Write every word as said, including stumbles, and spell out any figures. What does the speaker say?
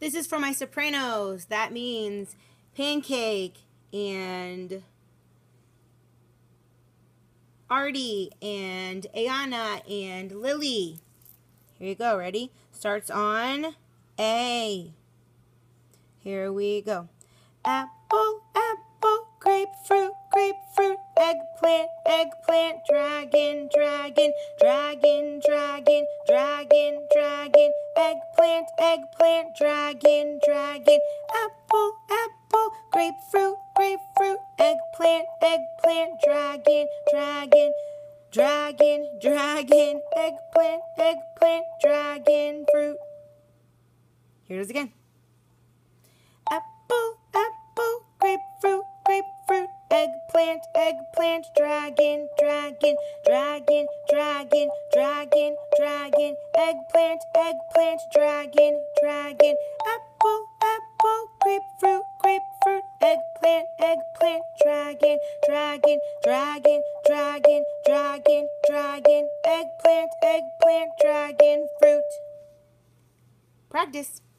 This is for my sopranos. That means Pancake and Artie and Ayana and Lily. Here you go. Ready? Starts on A. Here we go. Apple, apple, grapefruit, grapefruit, eggplant, eggplant, dragon, dragon, dragon, dragon, dragon, dragon, eggplant, eggplant, dragon, dragon, apple, apple, grapefruit, grapefruit, eggplant, eggplant, dragon, dragon, dragon, dragon, eggplant, eggplant, dragon, fruit. Here it is again. Apple, apple, grapefruit, grapefruit, eggplant, eggplant, dragon, dragon, dragon, dragon, dragon, dragon, eggplant, eggplant, dragon, dragon, apple, apple, grapefruit, grapefruit, eggplant, eggplant, dragon, dragon, dragon, dragon, dragon, dragon, eggplant, eggplant, dragon, fruit. Practice.